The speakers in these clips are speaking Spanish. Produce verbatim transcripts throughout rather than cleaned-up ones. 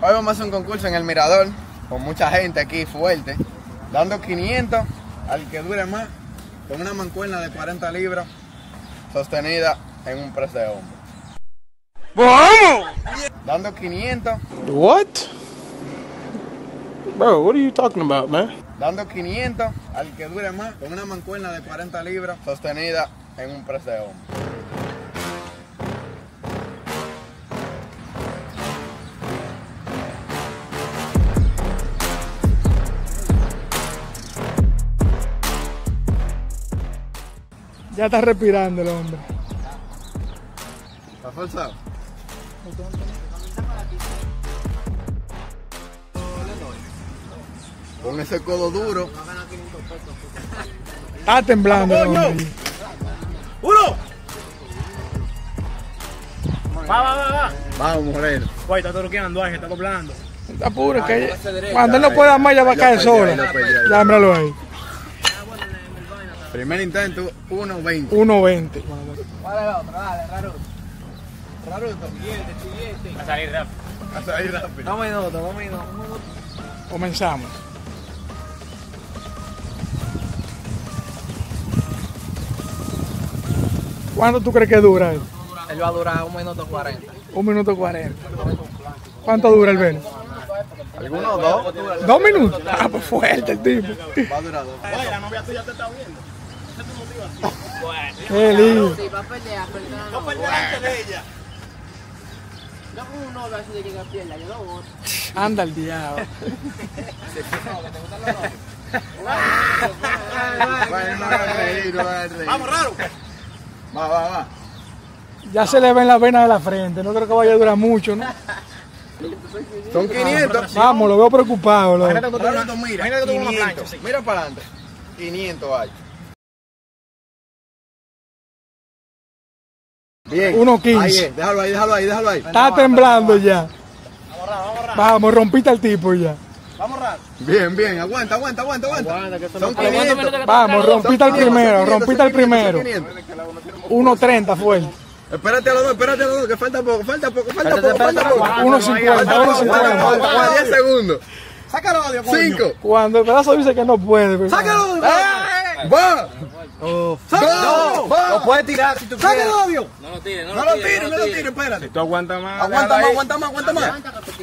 Hoy vamos a hacer un concurso en el Mirador, con mucha gente aquí fuerte, dando quinientos al que dure más, con una mancuerna de cuarenta libras, sostenida en un press de hombro. ¡Vamos! Dando quinientos. What? Bro, what are you talking about, man? Dando quinientos al que dure más, con una mancuerna de cuarenta libras, sostenida en un press de hombro. Ya está respirando el hombre. ¿Está forzado? Con ese codo duro. Está temblando el hombre. ¡Uno! Va, va, va, va. Vamos, Moreno. Guay, está torqueando ahí, está doblando. Está puro que cuando él no pueda más ya va a caer solo. Ya, míralo ahí. Primer intento, uno veinte. uno veinte. Dale el otro, dale, Raruto. Raruto. Siguiente, siguiente. A salir rápido. A salir rápido. Dos minutos, dos minutos. Comenzamos. ¿Cuánto tú crees que dura él? Él va a durar un minuto cuarenta. Un minuto cuarenta. ¿Cuánto dura el velo? ¿Algunos dos? ¿Dos minutos? Ah, pues fuerte el tipo. Va a durar dos. Oye, la novia tuya te está viendo. Esa es tu motivación. Bueno. Qué lindo. Sí, va a pelear, pero no, No no. peleas delante de ella. Yo con un novio así de que no pierda, yo lo voto. Anda el diablo. Bueno, no va a reír, no va a reír. Vamos, raro. Va, va, va. Ya se le ven las venas de la frente. No creo que vaya a durar mucho, ¿no? Son quinientos. Vamos, lo veo preocupado. Lo... Imagínate que tú Raruto, mira, Imagínate que tú tienes una quinientos. plancha, sí. Mira para adelante. quinientos hay. Bien. uno quince. Ahí es. Déjalo ahí, déjalo ahí, déjalo ahí. Está temblando ya. Vamos, raro, vamos, raro. Vamos, rompiste al tipo ya. Vamos, raro. Bien, bien. Aguanta, aguanta, aguanta, aguanta. Son quinientos. Vamos, rompiste al Son primero, quinientos, rompiste son al primero. quinientos, son quinientos. uno treinta fuerte. Espérate a los dos, espérate a los dos, que falta poco, falta poco, falta poco, falta poco. uno cincuenta, uno cincuenta. diez segundos. Sácalo, odio, coño. cinco. Cuando el pedazo dice que no puede. pero- Sácalo. Va. Sácalo. Va. Lo puedes tirar si tú Sácalo, quieres. odio. No lo tires, no No lo tires, no lo tires, espérate. Tú aguantas más. Aguanta más, aguanta más, aguanta más.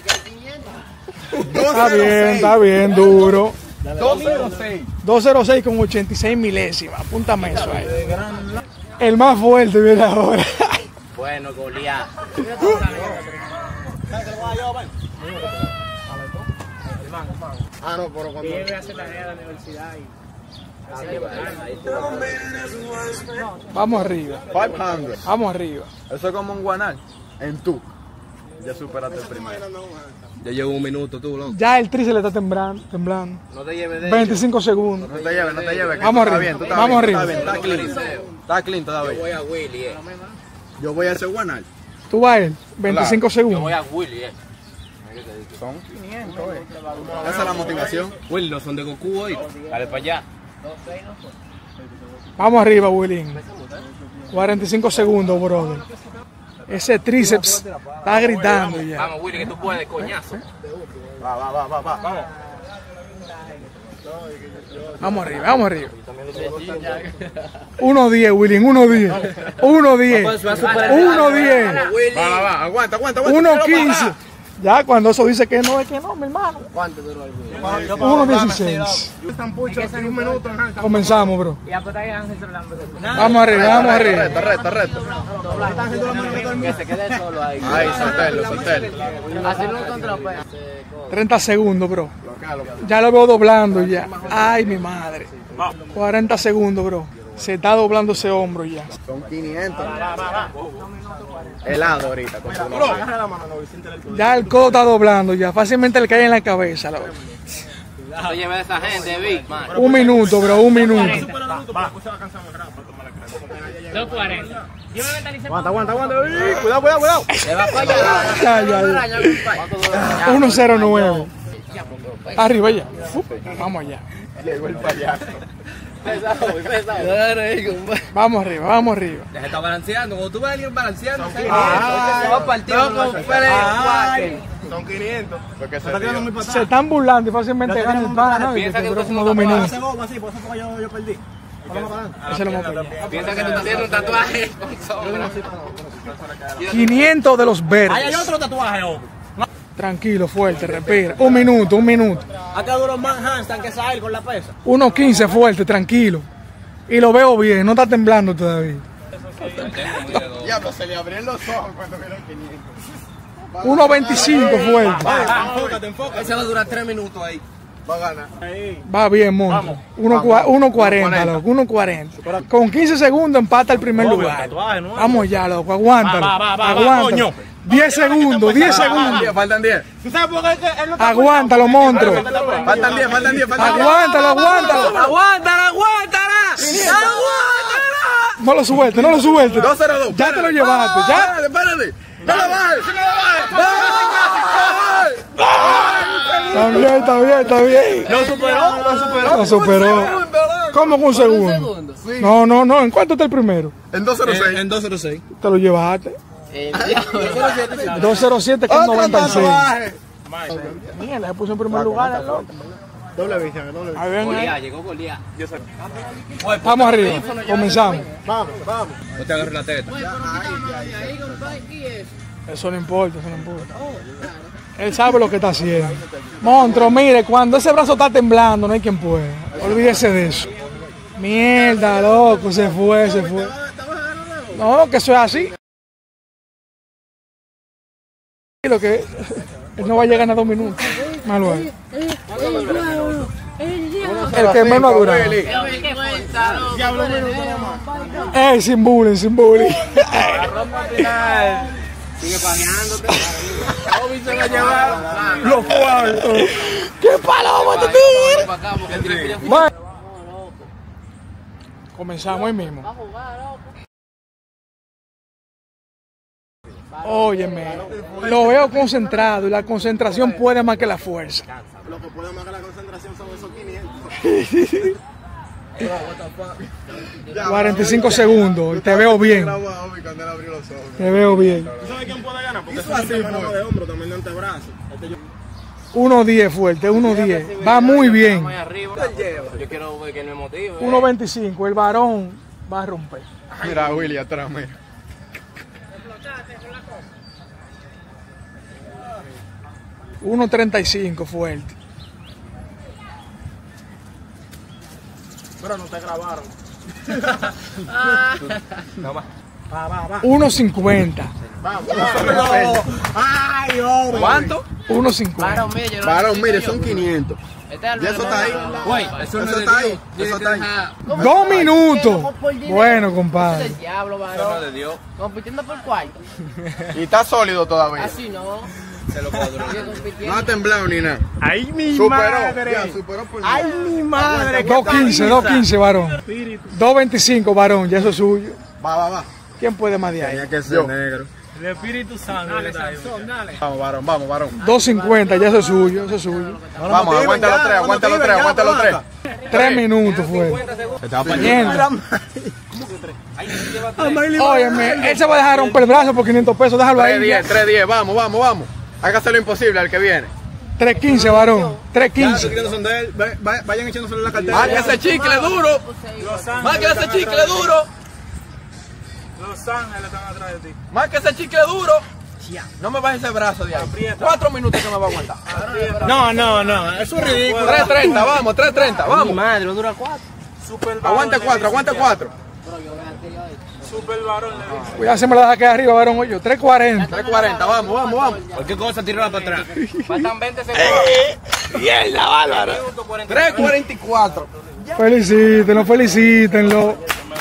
Está bien, está bien, duro. dos cero seis. dos cero seis con ochenta y seis milésimas. Apúntame eso ahí. El más fuerte viene ahora. Bueno, Goliat. Ah, no, pero cuando... Debe hacer tarea de la universidad y... Vamos arriba, quinientos. vamos arriba. Eso es como un guanal. En tú. Ya superaste el primero. Ya llevo un minuto, tú, loco. Ya el tri se le está temblando. temblando. No te lleves de veinticinco segundos. No te lleves, no te lleves. que Vamos tú estás arriba, bien, tú estás vamos bien, arriba. Está bien, está clean. Está clean todavía. Voy a Willy, eh. Yo voy a hacer guanal. Tú vas a él, veinticinco Yo segundos. voy a Willy, eh. Son quinientos, eh. Esa es la motivación. Willy, no son de Goku hoy. Dale para allá. Vamos arriba, Willín. cuarenta y cinco segundos, brother. Ese tríceps está gritando ya. Vamos, Willy, que tú puedes, coñazo. Va, va, va, va, va. Vamos. Vamos arriba, vamos arriba. uno diez, Willín, uno diez. uno diez. uno diez. Va, va, va. Aguanta, aguanta, aguanta. uno quince. Ya cuando eso dice que no, es que no, mi hermano. ¿Cuánto duró el Willy? uno dieciséis. un minuto, Ángel. Comenzamos, bro. Ya, pues ahí Ángel Solano. Vamos arriba, vamos arriba. Reto, reto, reto. Que se quede solo ahí. Ahí, soltelo, soltelo. Hacerlo un contrapeso. treinta segundos, bro. Localo. Ya lo veo doblando ya. Ay, mi madre. cuarenta segundos, bro. Se está doblando ese hombro ya. Son quinientos. Helado ahorita. Con tu Agarra la mano, no, Vicente del Codo. Ya el codo está doblando ya. Fácilmente le cae en la cabeza. loco. No te lleves a esa gente, Vic, man. Un minuto, bro, un minuto. dos cuarenta. Yo me mentalicé. Aguanta, aguanta, aguanta. Uy, cuidado, cuidado, cuidado. Le va para allá. Ya, ya, ya. uno cero nueve. Arriba ya. Uf, vamos allá. Llegó el payaso. Vamos arriba, vamos arriba. Ya se está balanceando. Cuando tú ves a alguien balanceando, se Ah, va a partir. Son quinientos. Porque se Está tirando dio. muy para Se atrás. están burlando y fácilmente ganan el pan, ¿no? Y Piensa que que duró tú como no dos vas a minutos. Hace goma así, por eso fue yo, yo perdí. Vamos para adelante. Ese lo hemos peleado. Piensa que tú estás haciendo un tatuaje con sombra. quinientos de los Ahí hay verdes. otro tatuaje, oh. Tranquilo, fuerte, respira. Un minuto, un minuto. Acá duró más handstand que Sahel con la pesa. uno quince fuerte, tranquilo. Y lo veo bien, no está temblando todavía. Diablo, se le abrieron los ojos cuando vieron quinientos. uno veinticinco fuerte. Enfócate, enfócate. Ese va a durar tres minutos ahí. Va a ganar. Va bien, monstruo. uno cuarenta, loco, uno cuarenta. Con quince segundos empata el primer lugar. Vamos ya, loco, aguántalo. Va, va, va, va, Aguántalo. coño. diez segundos, diez segundos. Faltan diez. ¿Tú sabes por qué él no está Aguántalo, monstruo. Faltan diez, faltan diez, faltan diez. Aguántalo, aguántalo. ¡Aguántala, aguántala! No lo sueltes, no lo sueltes. dos cero dos. Ya te lo llevaste, ya. Espérate, espérate. ¡No lo bajes! ¡No lo Está bien, está bien, está bien. Lo superó, lo superó. Lo superó. ¿Cómo con un segundo? No, no, no. ¿En cuánto está el primero? En dos cero seis. En dos cero seis. Te lo llevaste. dos cero siete con noventa y seis. Mierda, se puso en primer lugar. loco. Doble visión, doble visión. Ahí ven, ahí. Goliat, llegó Goliat. Vamos arriba. Comenzamos. Vamos, vamos. No te agarres la teta. Eso no importa, eso no importa. Él sabe lo que está haciendo. Monstruo, mire, cuando ese brazo está temblando, no hay quien pueda. Olvídese de eso. Mierda, loco, se fue, se fue. No, que eso es así. Lo que él no va a llegar a dos minutos. Malo es. El que menos ha durado. Ey, sin bullying, sin bullying. Sigue pajeándote. Obi se va a llevar. Los cuartos. ¡Qué paloma te tigre! Bueno. Comenzamos hoy mismo. Óyeme, lo veo concentrado y la concentración puede más que la fuerza. Lo que puede más que la concentración son esos quinientos. cuarenta y cinco segundos y te veo bien. Te veo bien. ¿Tú sabes quién puede ganar? Porque eso es así, mano de hombro, también de antebrazo. Este yo... uno diez fuerte, uno diez. Va muy bien. Yo quiero ver que me motive. uno veinticinco, el varón va a romper. Mira, Willy, atrás, mira. uno treinta y cinco fuerte. Pero no te grabaron. Va, va, va. uno cincuenta. Vamos, vamos. Ay, hombre. ¿Cuánto? uno cincuenta. Varón, mire, son quinientos. Y eso está ahí. Güey, eso no Eso es está de ahí. Dios. Eso está ahí. Dos minutos. Bueno, compadre. El diablo, Eso no es varón. de Dios. Compitiendo por cuarto. Y está sólido todavía. Así no. Se lo puedo durar. Sigue No compitiendo. ha temblado ni nada. Ay, mi Superó. madre. Ya, superó por Ay, mi madre. dos quince, dos quince, varón. dos veinticinco, varón, ya eso es suyo. Va, va, va. ¿Quién puede más de ahí? que ser negro. El Espíritu Santo. Dale, Sansón, dale. Vamos, varón, vamos, varón. dos cincuenta, ya eso es suyo, eso es suyo. Vamos, aguanta los tres, aguanta los tres, aguanta los tres. Tres minutos fue. Está Mierda. Óyeme, él se va a dejar romper el brazo por quinientos pesos, déjalo tres ahí. diez, tres diez, vamos, vamos, vamos. Hágase lo imposible al que viene. tres quince, varón, tres quince. Son de él. Va- va- Vayan echándosele la cartera. Más que ese chicle duro. Más que ese chicle duro. Los Ángeles están atrás de ti. Más que ese chicle duro. No me bajes ese brazo de ahí. Cuatro minutos que me va a aguantar. No, no, no. Eso es ridículo. tres treinta, vamos, tres treinta, vamos. Madre, no dura cuatro. Super Aguanta cuatro, aguanta cuatro. Super varón le dice. Cuidado, se me la deja quedar arriba, varón, oye. tres cuarenta. tres cuarenta, vamos, vamos, vamos. Cualquier cosa, tírala para atrás. Faltan veinte segundos. Mierda, bárbaro. tres cuarenta y cuatro. Felicítenlo, felicítenlo.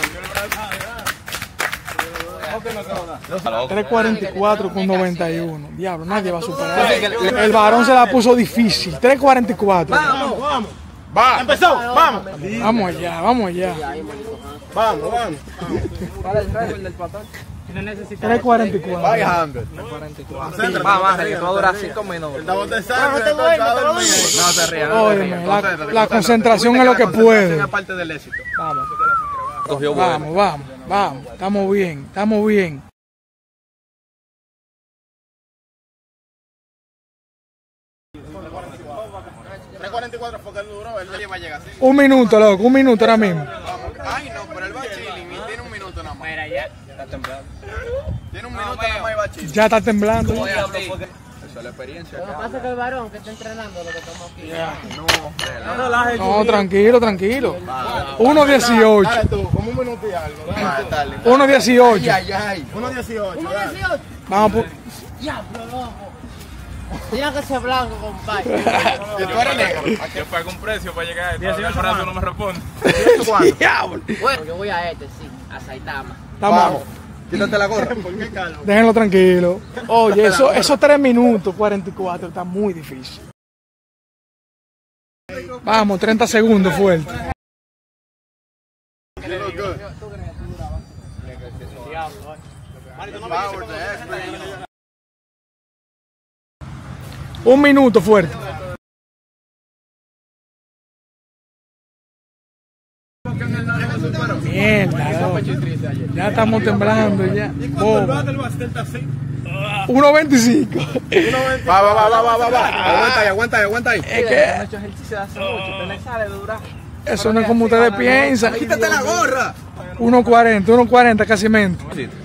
tres cuarenta y cuatro con noventa y uno. Diablo, nadie va a superar. El varón se la puso difícil. tres cuarenta y cuatro. Vamos, vamos. Va. Empezó, vamos. Vamos allá, vamos allá. Vamos, vamos. tres cuarenta y cuatro. Bajando. Va, baja, que tú vas a durar cinco minutos. No te rías. Óyeme, la, la concentración es lo que puede. Es parte del éxito. Vamos, Cogió bueno. vamos, vamos, vamos. Estamos bien, estamos bien. tres cuarenta y cuatro fue que él duró, él no lleva a llegar así. Un minuto, loco, un minuto ahora mismo. Ay, no, pero él va chilling y tiene un minuto nada más. Mira, ya. Está temblando. Tiene un minuto nada más y va chilling. Ya está temblando. Esa es la experiencia. Lo que pasa es que el varón que está entrenando lo que estamos aquí. No, tranquilo, tranquilo. uno dieciocho. Dale tú, como un minuto y algo. Dale. uno dieciocho. Ay, ay. uno dieciocho. Vamos por... Diablo, loco. Tiene que ser blanco, compadre. Que tú eres negro. Yo pago un precio para llegar a esto. El brazo no me responde. Diablo. Bueno, yo voy a este, sí, a Saitama. Vamos. Quítate la gorra. Déjenlo tranquilo. Oye, eso, esos tres minutos, cuarenta y cuatro, está muy difícil. Vamos, treinta segundos fuerte. Un minuto fuerte. Mierda, loco. Ya estamos temblando ya. uno veinticinco. Va, va, va, va, va, va, va. Aguanta ahí, aguanta ahí, aguanta ahí. Es que eso no es como ustedes piensan. Quítate la gorra. uno cuarenta, uno cuarenta casi mente.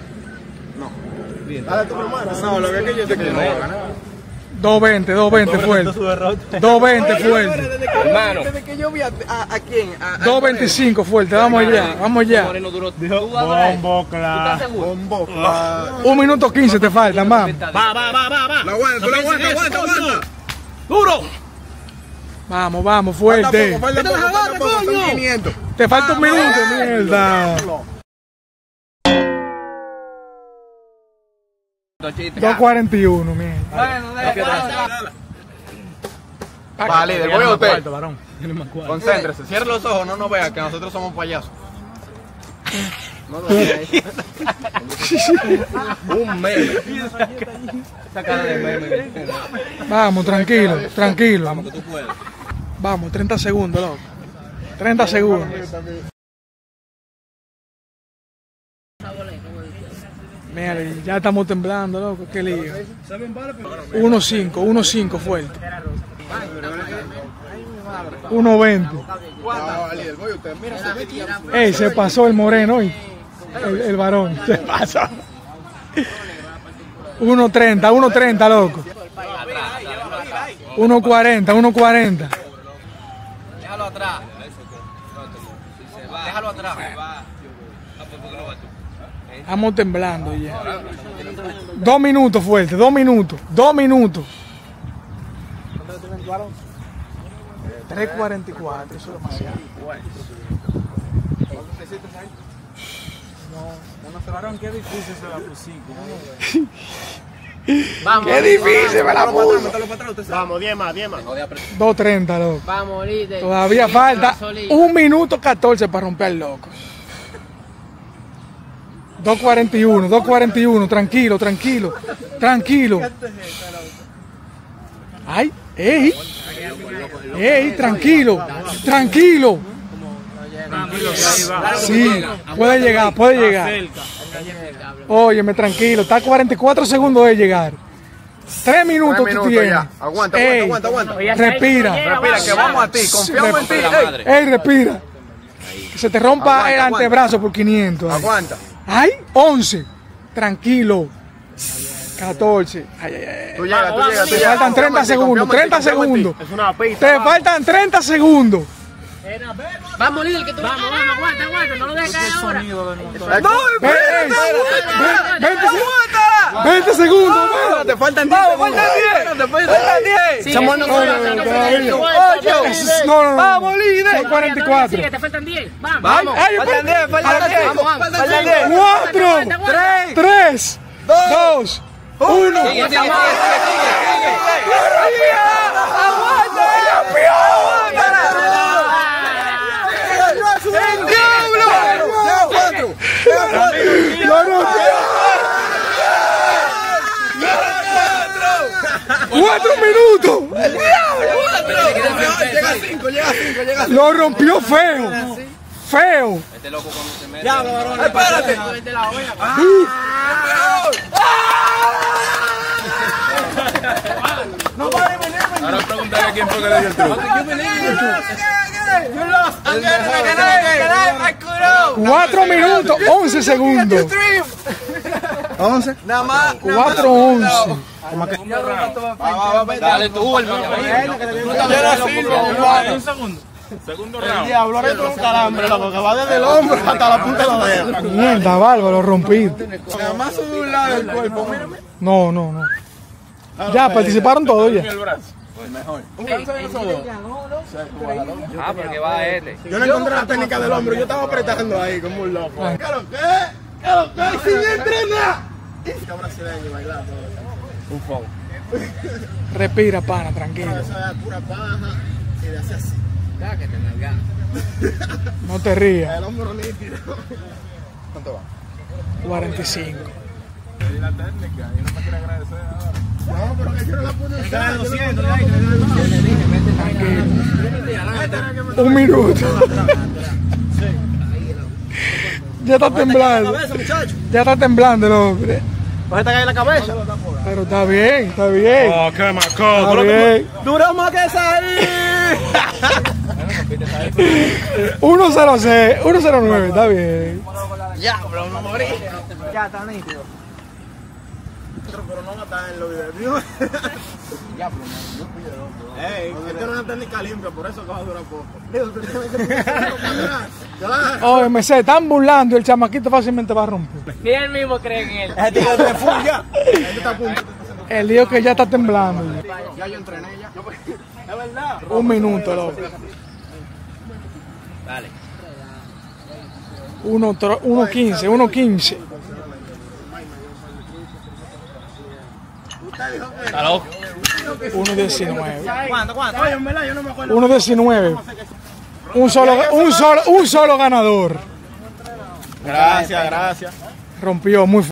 No, lo que es que yo sé que yo no voy a ganar. dos veinte, dos veinte fuerte. dos veinte fuerte. Hermano. Desde que yo vi a, a, a quién. A, a dos veinticinco fuerte. Vamos allá, vamos allá. Bombo, claro. Bombo. Va, un minuto quince te faltan, vamos. Va, va, va, va, va. Lo aguanta, tú lo aguanta, aguanta, aguanta. ¡Duro! Vamos, vamos, fuerte. Falta poco, falta poco, son quinientos. Te falta un minuto, mierda. dos cuarenta y uno, mierda. Va, líder, voy a usted. Concéntrese, cierre los ojos, no nos vea que nosotros somos payasos. No lo vea. Un meme. Esa cara de meme. Vamos, tranquilo, tranquilo. Vamos, treinta segundos, loco. treinta segundos. Mira, ya estamos temblando, loco, qué lío. uno cinco, uno cinco fuerte. uno veinte. Ey, se pasó el moreno hoy. El, el varón, se pasó. uno treinta, uno treinta, loco. uno cuarenta, uno cuarenta. Déjalo atrás. Déjalo atrás. Estamos temblando ya. Dos minutos fuerte, dos minutos, dos minutos. tres cuarenta y cuatro, eso es demasiado. Qué difícil se la pusimos. Vamos, Qué difícil me la puso. Vamos, diez más, diez más. dos treinta, loco. Vamos, líder. Todavía falta un minuto catorce para romper el loco. dos cuarenta y uno, dos cuarenta y uno, tranquilo, tranquilo, tranquilo. Ay, ey, ey, tranquilo, tranquilo. Sí, puede llegar, puede llegar. Óyeme, tranquilo, está a cuarenta y cuatro segundos de llegar. Tres minutos tú tienes. Ya. Aguanta, Ey, aguanta, aguanta, aguanta. Respira, Respira, que vamos a ti, confiamos en ti. Ey, ey, respira. Que se te rompa Aguanta, el aguanta. antebrazo por quinientos. Ay. Aguanta. Ay, once. Tranquilo. catorce. Ay, ay, ay. Tú llegas, tú llegas, tú Te llegas. faltan treinta segundos, treinta segundos. Es una pista. Te faltan treinta segundos. Vamos, líder, que tú. Vamos, vamos, aguanta, aguanta, no lo dejes caer ahora. No, Ve- ey, ve- veinte se- veinte segundos. ve. te faltan diez. Faltan diez. Te faltan diez. Somos nosotros. Oye, todavía. Ocho. No, no, no. Vamos, líder. Son cuarenta y cuatro. Te faltan diez. Vamos. Ay, ay, Faltan diez, faltan diez. Faltan diez. cuatro, Tres. tres, dos, uno. ¡El diablo! ¡Ya cuatro! ¡Ya cuatro! ¡No, no! minutos. ¡El diablo! Llega a cinco, llega a cinco, llega a cinco. Lo rompió feo. Feo. Este loco cuando se mete. Diablo, varón, espérate. No vale venir. Ahora pregúntale a quién fue que le dio el truco. Cuatro minutos, once segundos. once. Nada más. Cuatro once. Dale tú, hermano. Un segundo. Segundo round. Diablo, ahora es un calambre, loco, que va desde el hombro hasta la punta de los dedos. Mierda, bárbaro, rompiste. Nada más sube un lado del cuerpo, mírame. No, no, no. Ya, participaron todos ya. El brazo. Un canto de esos dos. Ah, pero que va este. Yo no encontré la técnica del hombro, yo estaba apretando ahí como un loco. ¿Qué lo que? ¿Qué lo que? ¡Sin entrenar! Qué brasileño bailando. Un foco. Respira, pana, tranquilo. Eso es pura paja y de hacer así. No te rías. El hombro nítido. ¿Cuánto va? cuarenta y cinco. Y la técnica, yo no me quiero agradecer ahora. No, pero que yo no la pude usar. Un minuto. Ya está temblando. Ya está temblando el hombre. Pues esta cae en la cabeza. Pero está bien, está bien. Oh, qué macó. Está bien. Duró más que esa ahí. uno cero seis, uno cero nueve, está bien. Ya, bro, no morí. Ya, está nítido. Pero no matar en los videos. Ya, pero no cuido. Ey, esto no es una técnica limpia, por eso que va a durar poco. Oh, M C, están burlando y el chamaquito fácilmente va a romper. Ni él mismo cree en él. Este tío te fue ya. Este está a punto. El lío que ya está temblando. Ya yo entrené ya. Es verdad. Un minuto, loco. Dale. uno quince, uno quince. Está loco. uno diecinueve. ¿Cuánto, cuánto? Oye, en verdad, yo no me acuerdo. uno diecinueve. Un solo, un solo, un solo ganador. Gracias, gracias. Rompió muy fuerte.